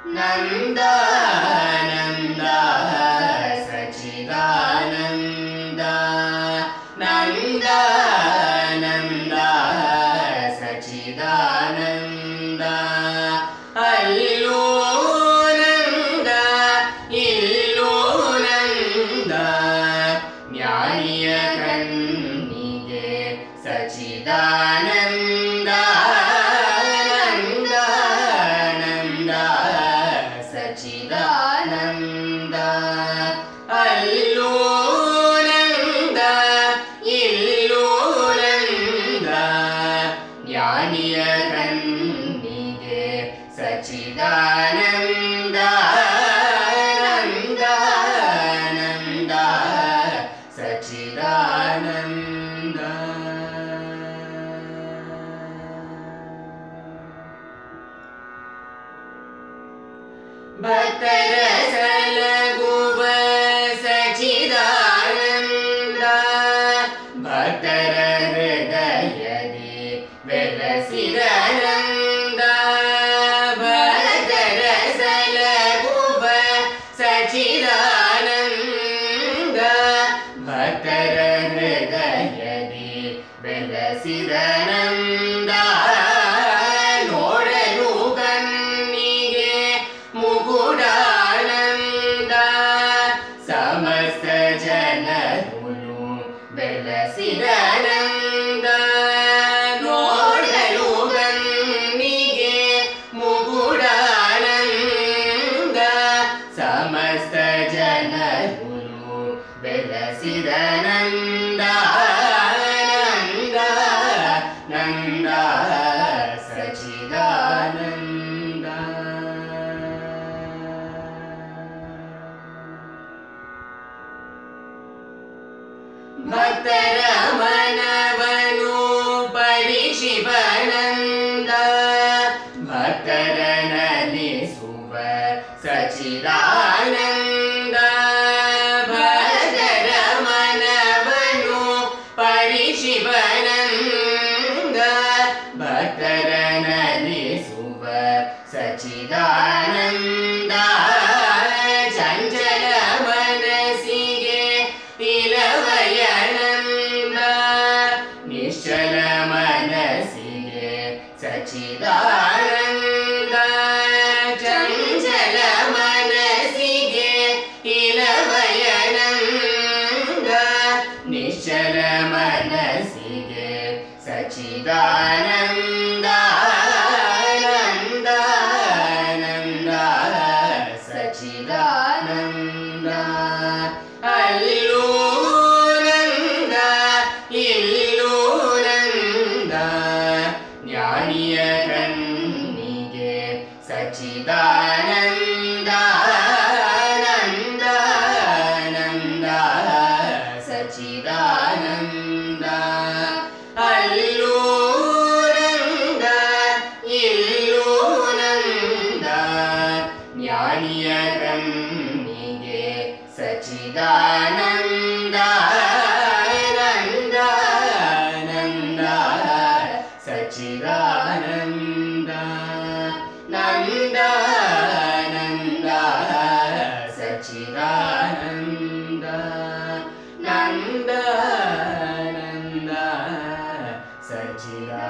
ನಂದ ನಂದ ಸಚಿದಾನಂದ ನಂದ ನಂದ ಸಚಿದಾನಂದ ಅಲ್ಲೂ ನಂದ ಇಲ್ಲೂ ನಂದ ಜ್ಞಾನಿಯ ಕಣ್ಣಿಗೆ ಸಚಿದಾನಂದ ನಂದ ನಂದ ಸಚಿದಾನಂದ ಅಲ್ಲೂ ನಂದ ಇಲ್ಲೂ ನಂದ ಜ್ಞಾನಿಯ ಕಣ್ಣಿಗೆ ಸಚಿದಾನಂದ ನಂದ ನಂದ ಸಚಿದಾನಂದ ಭಕ್ತರ ಸಲಗುವ ಸಚಿದಾನಂದ ಭಕ್ತರ ಹೃದಯದಿ ಬೆಲಸಿದಾನಂದ ಭಕ್ತರ ಸಲಗುವ ಸಚಿದಾನಂದ ಭಕ್ತರ ಹೃದಯದಿ ಬೆಲಸಿದಾನಂದ ನೋಡಲು ಕಣ್ಣಿಗೆ ಮುಗುಡಾನಂದ ಸಮಸ್ತ ಜನರು ಬೆಲಸಿದಾನಂದ ನೋಡಲು ಕಣ್ಣಿಗೆ ಮುಗುಡಾನಂದ ಸಮಸ್ತ ಜನರು ಬೆಲಸಿದಾನಂದ ನಂದ ನಂದ ಸಚಿದಾನಂದ ಭಕ್ತರ ಮನವನು ಪರೀಕ್ಷಿಪನಂದ ಭಕ್ತರ ನಲಿಸುವ ಸಚಿದಾನಂದ ಭಕ್ತರ ಮನವನು ಪರೀಕ್ಷಿಪನಂದ ಭಕ್ತರ ನಲಿಸುವ ಸಚಿದಾನಂದ ಚಂಚಲ ಮನಸ್ಸಿಗೆ ಇಲವಯನಂದ ನಿಶ್ಚಲ ಮನಸ್ಸಿಗೆ ಸಚಿದಾನಂದ ಚಂಚಲ ಮನಸ್ಸಿಗೆ ಇಲವಯನಂದ ನಿಶ್ಚಲ ಮನಸ್ಸಿಗೆ ಸಚಿದಾನಂದ ನಂದ ನಂದ ಸಚಿದಾನಂದ ಅಲ್ಲೂ ನಂದ ಇಲ್ಲೂ ನಂದ ಜ್ಞಾನಿಯ ಕಣ್ಣಿಗೆ ಸಚಿದಾನಂದ ನಂದ ನಂದ ಸಚಿದಾನಂದ ಅಲ್ಲೂ ನಂದ ಇಲ್ಲೂ ನಂದ ಜ್ಞಾನಿಯ ಕಣ್ಣಿಗೆ ಸಚಿದಾನಂದ ನಂದ ನಂದ ಸಚಿದಾನಂದ ನಂದ ನಂದ ಸಚಿದಾನಂದ ನಂದ ನಂದ ಸಚಿದಾನಂದ